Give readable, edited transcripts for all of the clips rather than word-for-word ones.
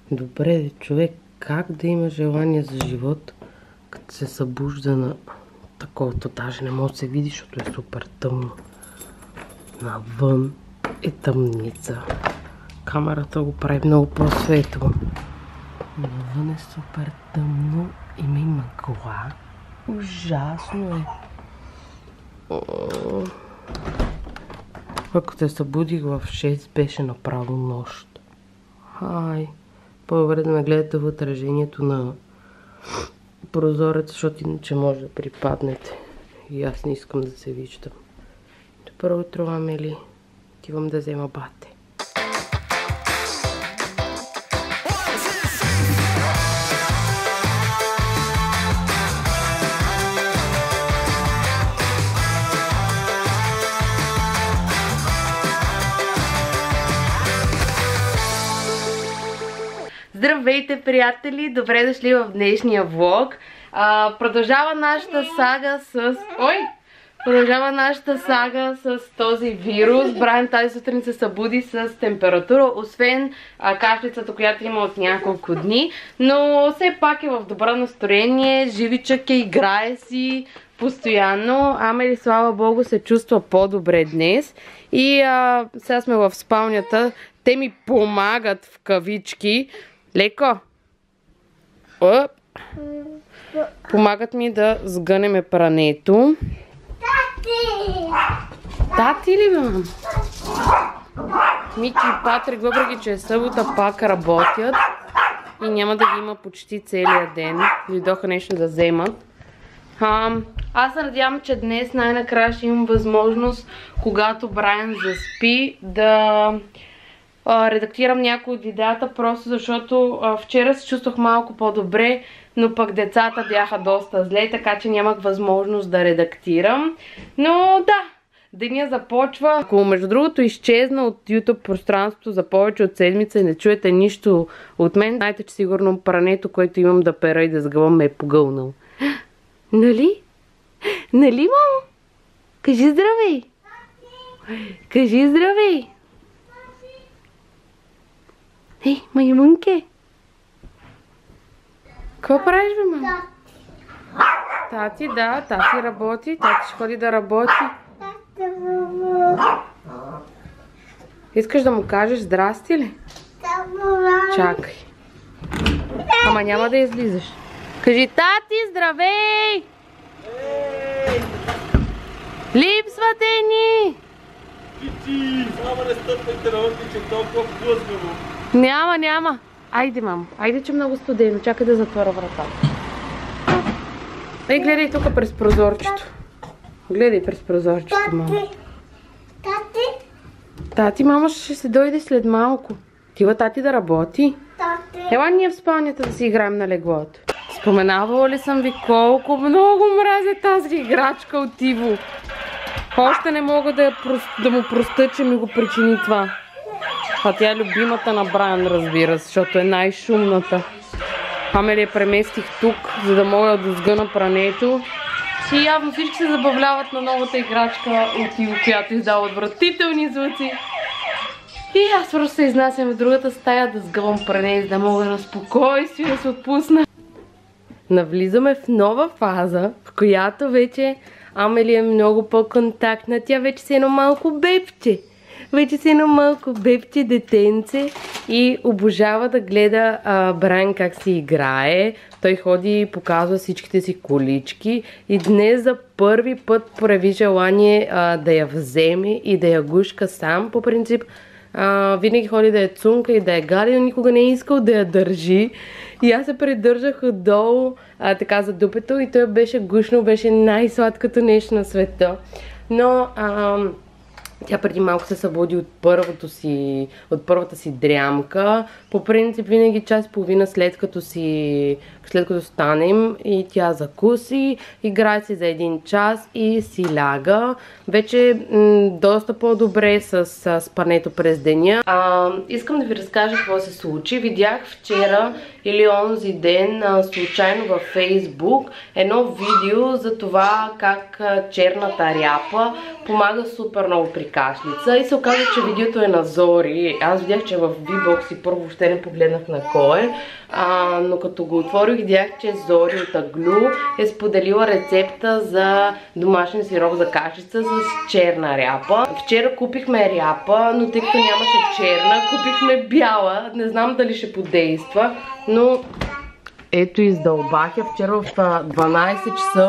Добре, човек, как да има желание за живот, като се събужда на таковато, даже не може да се види, защото е супер тъмно. Навън е тъмница. Камерата го прави много по-светло. Навън е супер тъмно, има и мъгла. Ужасно е. Ако се събудих в 6, беше направо нощ. Хай. По-добре да ме гледате в отражението на прозорец, защото иначе може да припаднете. И аз не искам да се виждам. Добро утро, Амели. Отивам да взема бате. Здравейте, приятели! Добре дошли в днешния влог. Продължава нашата сага с... Продължава нашата сага с този вирус. Брайан тази сутрин се събуди с температура, освен кашлицата, която има от няколко дни. Но все пак е в добро настроение, живичък е, играе си постоянно. Амели, слава богу, се чувства по-добре днес. И сега сме в спалнята. Те ми помагат в кавички. Леко! Оп. Помагат ми да сгънеме прането. Тати! Тати ли, мам? Мики и Патрик, въпреки че е събота, пак работят. И няма да ги има почти целия ден. Дойдоха нещо да вземат. Аз се надявам, че днес най-накрая ще имам възможност, когато Брайан заспи, да редактирам някои от видеята, просто защото вчера се чувствах малко по-добре, но пък децата бяха доста зле, така че нямах възможност да редактирам. Но да, деня започва. Ако между другото изчезна от YouTube пространството за повече от седмица и не чуете нищо от мен, знаете, че сигурно прането, което имам да пера и да сгъвам, ме е погълнал. Нали? Нали, мамо? Кажи здравей! Кажи здравей! Ей, маймунке! Какво правиш, бе, мама? Тати, да, тати работи. Тати ще ходи да работи. Искаш да му кажеш здрасти ли? Чакай. Ама няма да излизаш. Кажи, тати, здравей! Липсвате ни! Кити, само не стъпвайте на вънки, че толкова плъзгаво. Няма. Айде, мамо. Айде, че много студено. Чакай да затворя вратата. Ей, гледай тук през прозорчето. Гледай през прозорчето, мамо. Тати? Тати, мама ще се дойде след малко. Тива тати да работи. Тати? Ела ние в спалнята да си играем на леглото. Споменавала ли съм ви колко много мразя тази играчка от Иво? Още не мога да му простя, че ми го причини това. А тя е любимата на Брайан, разбира се, защото е най-шумната. Амели я преместих тук, за да мога да сгъна прането. И явно всички се забавляват на новата играчка от Иво, която издава отвратителни звуци. И аз просто се изнасям в другата стая да сгъвам пране, за да мога на спокойствие да се отпусна. Навлизаме в нова фаза, в която вече Амели е много по-контактна. Тя вече си едно малко бебче. Вече си едно малко бебче, детенце и обожава да гледа Брайан как си играе. Той ходи и показва всичките си колички и днес за първи път прояви желание да я вземе и да я гушка сам. По принцип винаги ходи да я цунка и да я гади, но никога не е искал да я държи. И аз се придържах отдолу така за дупето и той беше гушно, беше най-сладкото нещо на света. Но тя преди малко се събуди от първата си дрямка. По принцип винаги час и половина след като станем и тя закуси, играе си за 1 час и си ляга. Вече доста по-добре с спането през деня. Искам да ви разкажа какво се случи. Видях вчера или онзи ден случайно във Фейсбук едно видео за това как черната ряпа помага супер много при при кашлица и се оказа, че видеото е на Зори. Аз видях, че в V-Box и първо въобще не погледнах на кой е, но като го отворих, видях, че Зори от Аглю е споделила рецепта за домашен сироп за кашлица с черна ряпа. Вчера купихме ряпа, но тъй като нямаше черна, купихме бяла. Не знам дали ще подейства, но ето издълбах я вчера в 12 часа.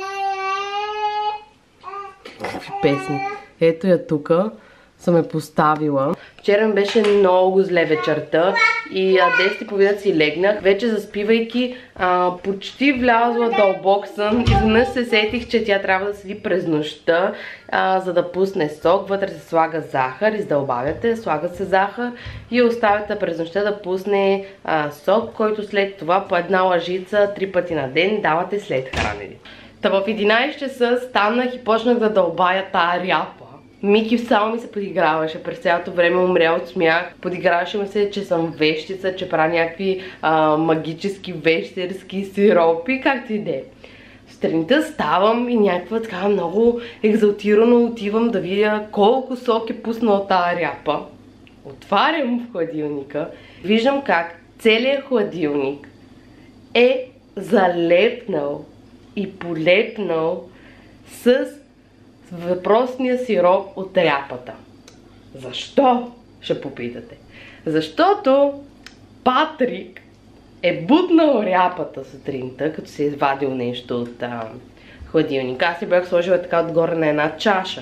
Какви песни. Ето я тука. Съм я поставила. Вчера ми беше много зле вечерта и 10:30 си легнах. Вече заспивайки, почти влязла дълбок сън. Изведнъж се сетих, че тя трябва да седи през нощта, за да пусне сок. Вътре се слага захар, издълбавяте, слага се захар и оставяте през нощта да пусне сок, който след това по една лъжица 3 пъти на ден давате след хранене. Та в 11 часа станах и почнах да дълбая тая ряпа. Мики само ми се подиграваше през цялото време, умря от смях. Подиграваше ми се, че съм вещица, че правя някакви магически вещерски сиропи, както и де. Сутринта ставам и някаква така много екзалтирано отивам да видя колко сок е пуснал тая ряпа. Отварям в хладилника, виждам как целият хладилник е залепнал и полепнал с въпросния сироп от ряпата. Защо? Ще попитате. Защото Патрик е бутнал ряпата сутринта, като се е извадил нещо от хладилника. Аз си бях сложила така отгоре на една чаша.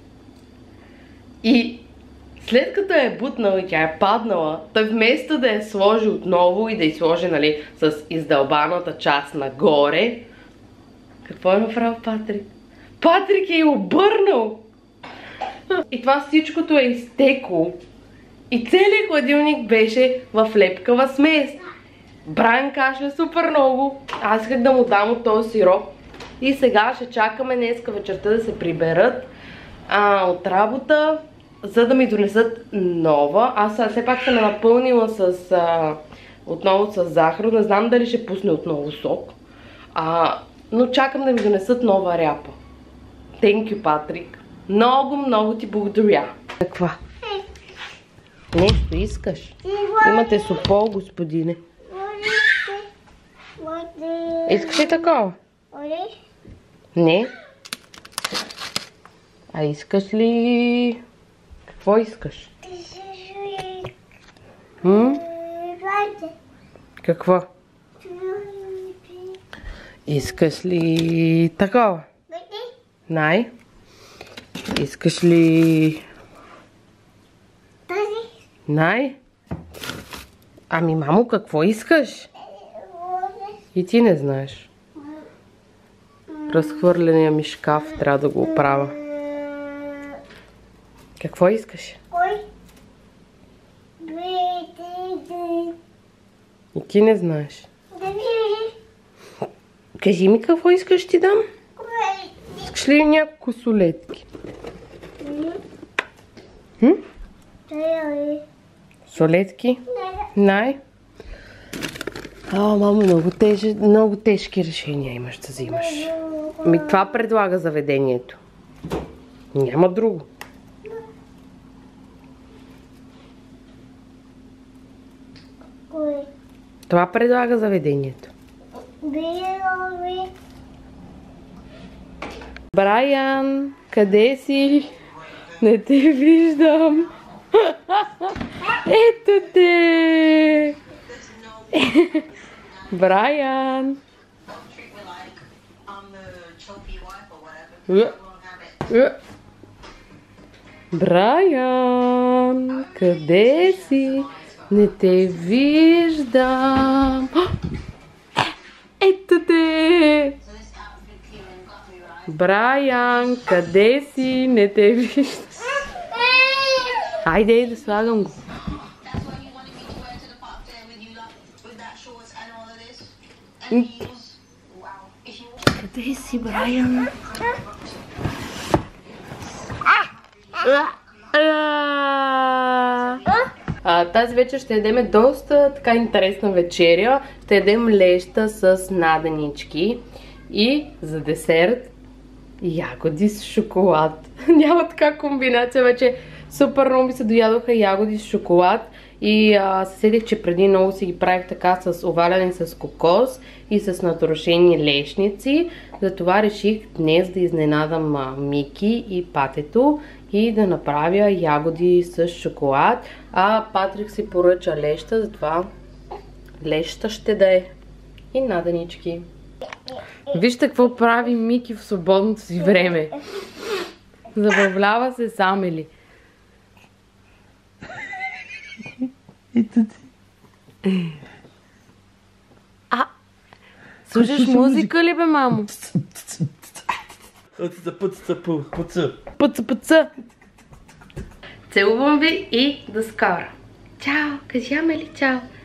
И след като е бутнал и тя е паднала, той вместо да я сложи отново и да я сложи, нали, с издълбаната част нагоре, какво е направил Патрик? Патрик е обърнал! И това всичкото е изтекло. И целият хладилник беше в лепкава смес. Брайан кашля супер много. Аз исках да му дам от този сироп. И сега ще чакаме днеска вечерта да се приберат от работа, за да ми донесат нова. Аз все пак съм напълнила отново с захар. Не знам дали ще пусне отново сок. Но чакам да ми донесат нова ряпа. Thank you, Патрик. Много, много ти благодаря. Каква? Нещо искаш? Имате супол, господине. Искаш ли такова? Не? А искаш ли... Какво искаш? Какво? Искаш ли такова? Най? Искаш ли... Най? Ами, мамо, какво искаш? И ти не знаеш. Разхвърления ми шкаф, трябва да го оправя. Какво искаш? И ти не знаеш. Кажи ми какво искаш ти дам? Искаш ли няколко солетки? Солетки? Най? Мамо, много тежки решения имаш да взимаш. Ми това предлага заведението. Няма друго. Това предлага заведението. Брайан, къде си? Не те виждам. Ето те! Брайан! Брайан, къде си? Не те виждам. Ето те! Брайан, къде си? Не те виждам. Хайде да слагам го. Къде си, Брайан? Тази вечер ще ядем доста така интересна вечеря. Ще ядем леща с наденички. И за десерт ягоди с шоколад. Няма така комбинация, вече супер много ми се доядоха ягоди с шоколад. И се седих, че преди много си ги правих така с оваляне с кокос и с натрошени лешници. Затова реших днес да изненадам Мики и Патето и да направя ягоди с шоколад. А Патрик си поръча леща, затова леща ще да е. И наденички. Вижте какво прави Мики в свободното си време. Забавлява се с Амели. Слушаш музика ли бе, мамо? Пъца. Целувам ви и до скоро. Чао, кажи Амели чао.